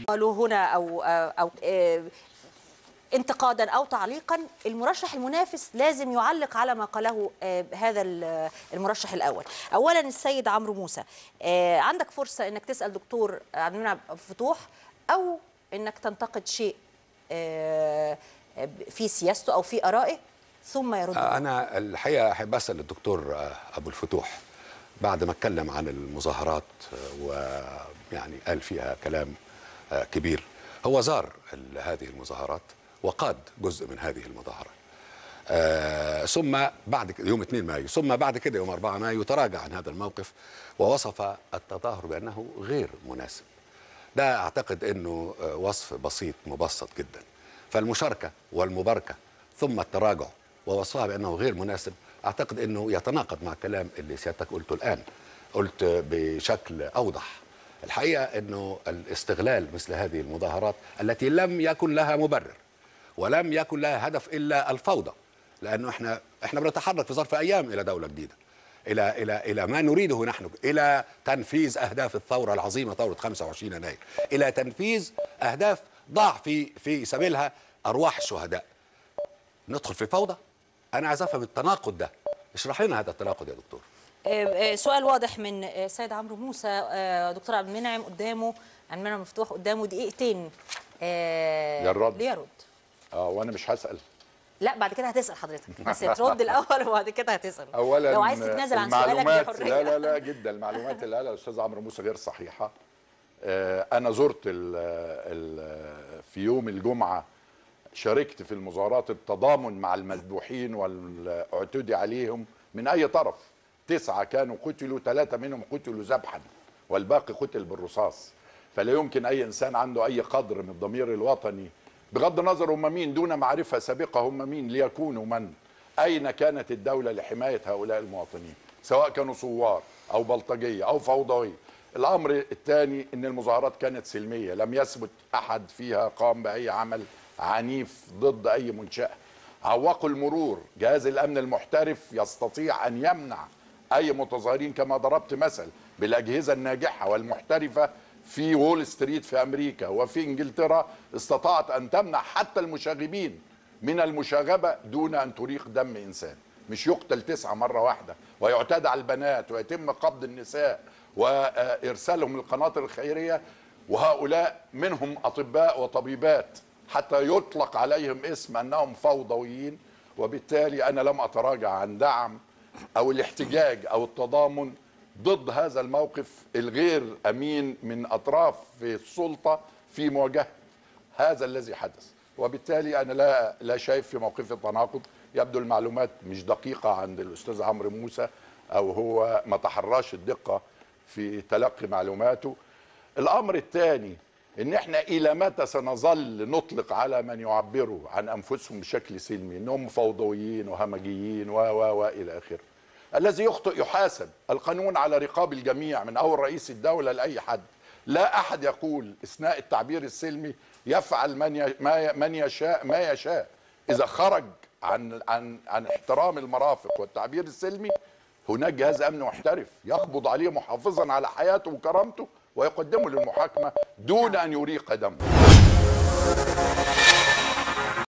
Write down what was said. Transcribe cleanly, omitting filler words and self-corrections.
له هنا أو انتقادا أو تعليقا، المرشح المنافس لازم يعلق على ما قاله هذا المرشح الأول. أولا السيد عمرو موسى، عندك فرصة أنك تسأل دكتور عبد المنعم فتوح أو أنك تنتقد شيء في سياسته أو في آرائه ثم يرد. أنا الحقيقة أحب أسأل الدكتور أبو الفتوح بعد ما اتكلم عن المظاهرات ويعني قال فيها كلام كبير. هو زار هذه المظاهرات وقاد جزء من هذه المظاهرة، ثم بعد يوم 2 مايو، ثم بعد كده يوم 4 مايو تراجع عن هذا الموقف ووصف التظاهر بأنه غير مناسب. ده أعتقد أنه وصف بسيط مبسط جدا. فالمشاركة والمباركة ثم التراجع ووصفها بأنه غير مناسب أعتقد أنه يتناقض مع الكلام اللي سيادتك قلته الآن. قلت بشكل أوضح الحقيقة أنه الاستغلال مثل هذه المظاهرات التي لم يكن لها مبرر ولم يكن لها هدف إلا الفوضى، لأنه احنا بنتحرك في ظرف أيام إلى دولة جديدة، إلى ما نريده نحن، إلى تنفيذ أهداف الثورة العظيمة ثورة 25 يناير، إلى تنفيذ أهداف ضاع في سبيلها أرواح الشهداء. ندخل في فوضى؟ أنا عايز أفهم التناقض ده، اشرح لنا هذا التناقض يا دكتور. سؤال واضح من السيد عمرو موسى. دكتور عبد المنعم قدامه، عبد المنعم مفتوح قدامه دقيقتين ليرد. وانا مش هسأل. لا بعد كده هتسأل حضرتك، بس ترد الأول وبعد كده هتسأل. أولا لو عايز تتنازل عن سؤالك دي حرية. لا جدا، المعلومات اللي قالها الأستاذ عمرو موسى غير صحيحة. أنا زرت في يوم الجمعة، شاركت في المظاهرات التضامن مع المذبوحين والاعتدي عليهم من أي طرف. 9 كانوا قتلوا، 3 منهم قتلوا ذبحا والباقي قتل بالرصاص. فلا يمكن أي إنسان عنده أي قدر من الضمير الوطني، بغض النظر هم مين، دون معرفة سابقة هم مين، ليكونوا من، أين كانت الدولة لحماية هؤلاء المواطنين، سواء كانوا ثوار أو بلطجية أو فوضوية. الأمر الثاني أن المظاهرات كانت سلمية، لم يثبت أحد فيها قام بأي عمل عنيف ضد أي منشأة. عوقوا المرور، جهاز الأمن المحترف يستطيع أن يمنع أي متظاهرين، كما ضربت مثل بالأجهزة الناجحة والمحترفة في وول ستريت في أمريكا وفي إنجلترا، استطاعت أن تمنع حتى المشاغبين من المشاغبة دون أن تريق دم إنسان. مش يقتل 9 مرة واحدة ويعتدى على البنات ويتم قبض النساء وإرسالهم للقناطر الخيرية، وهؤلاء منهم أطباء وطبيبات، حتى يطلق عليهم اسم أنهم فوضويين. وبالتالي أنا لم أتراجع عن دعم أو الاحتجاج أو التضامن ضد هذا الموقف الغير أمين من أطراف في السلطة في مواجهة هذا الذي حدث. وبالتالي أنا لا شايف في موقفي تناقض. يبدو المعلومات مش دقيقة عند الأستاذ عمرو موسى، أو هو ما تحراش الدقة في تلقي معلوماته. الأمر الثاني، إن إحنا إلى متى سنظل نطلق على من يعبروا عن أنفسهم بشكل سلمي إنهم فوضويين وهمجيين وإلى آخره. الذي يخطئ يحاسب، القانون على رقاب الجميع من أول رئيس الدولة لأي حد. لا أحد يقول أثناء التعبير السلمي يفعل من يشاء ما يشاء. إذا خرج عن احترام المرافق والتعبير السلمي، هناك جهاز أمن محترف يقبض عليه محافظا على حياته وكرامته ويقدمه للمحاكمة دون أن يريق دمه.